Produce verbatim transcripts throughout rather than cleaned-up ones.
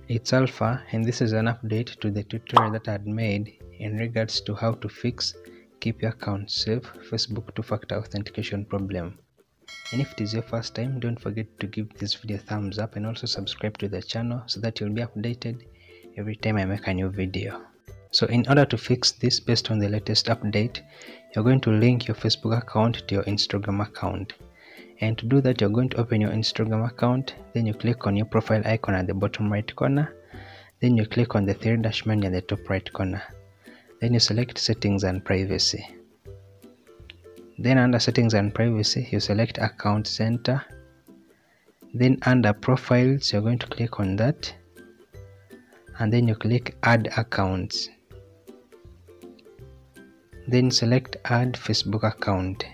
It's Alpha, and this is an update to the tutorial that I had made in regards to how to fix keep your account safe Facebook two-factor authentication problem. And if it is your first time, don't forget to give this video a thumbs up and also subscribe to the channel so that you'll be updated every time I make a new video. So in order to fix this based on the latest update, you're going to link your Facebook account to your Instagram account. And to do that, you're going to open your Instagram account, then you click on your profile icon at the bottom right corner, then you click on the three dash menu at the top right corner, then you select settings and privacy. Then under settings and privacy, you select account center, then under profiles, you're going to click on that, and then you click add accounts, then select add Facebook account.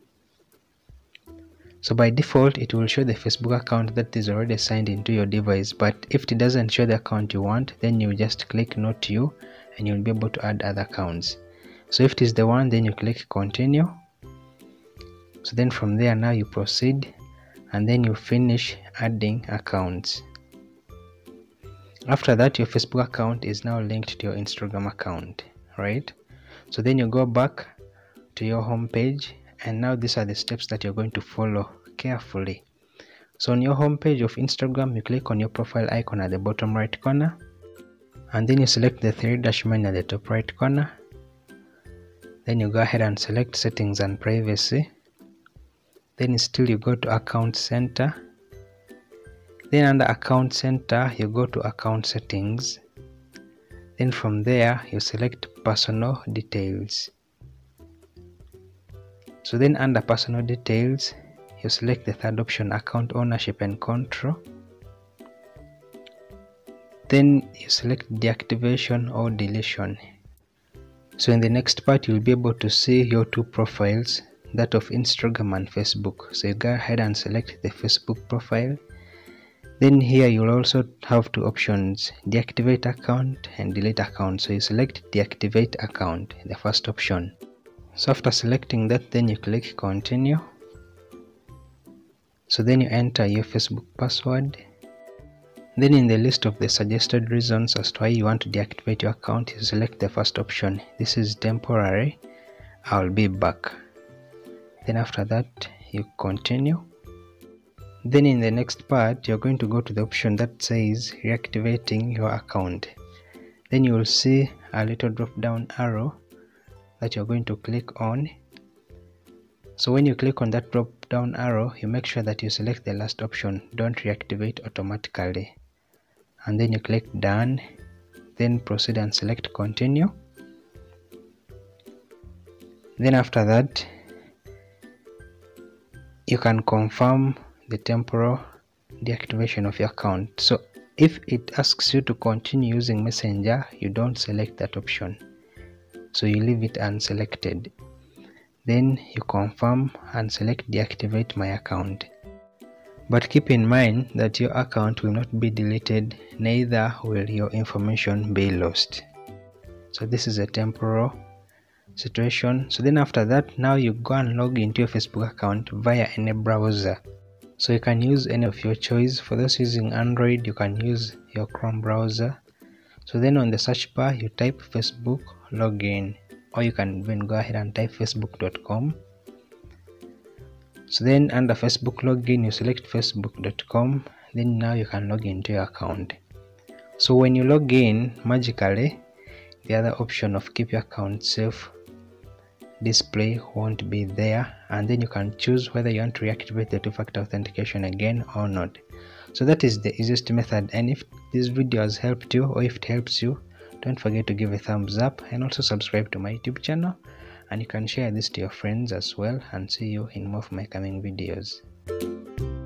So by default, it will show the Facebook account that is already signed into your device, but if it doesn't show the account you want, then you just click not you and you'll be able to add other accounts. So if it is the one, then you click continue. So then from there, now you proceed and then you finish adding accounts. After that, your Facebook account is now linked to your Instagram account, right? So then you go back to your home page, and now these are the steps that you're going to follow carefully. So on your home page of Instagram, you click on your profile icon at the bottom right corner, and then you select the three dash menu at the top right corner. Then you go ahead and select settings and privacy. Then still you go to account center. Then under account center, you go to account settings. Then from there, you select personal details. So then under personal details, you select the third option, account ownership and control. Then you select deactivation or deletion. So in the next part, you'll be able to see your two profiles, that of Instagram and Facebook. So you go ahead and select the Facebook profile. Then here you'll also have two options, deactivate account and delete account. So you select deactivate account, the first option. So after selecting that, then you click continue. So then you enter your Facebook password. Then in the list of the suggested reasons as to why you want to deactivate your account, you select the first option. This is temporary, I'll be back. Then after that, you continue. Then in the next part, you're going to go to the option that says reactivating your account. Then you will see a little drop down arrow that you're going to click on. So when you click on that drop down arrow, you make sure that you select the last option, don't reactivate automatically, and then you click done. Then proceed and select continue. Then after that, you can confirm the temporal deactivation of your account. So if it asks you to continue using Messenger, you don't select that option, so you leave it unselected. Then you confirm and select deactivate my account. But keep in mind that your account will not be deleted, neither will your information be lost. So this is a temporal situation. So then after that, now you go and log into your Facebook account via any browser. So you can use any of your choice. For those using Android, you can use your Chrome browser. So then on the search bar, you type Facebook login, or you can even go ahead and type facebook dot com. So then under Facebook login, you select facebook dot com. Then now you can log into your account. So when you log in, magically, the other option of keep your account safe display won't be there, and then you can choose whether you want to reactivate the two-factor authentication again or not. So that is the easiest method, and if this video has helped you, or if it helps you, don't forget to give a thumbs up and also subscribe to my YouTube channel, and you can share this to your friends as well, and see you in more of my coming videos.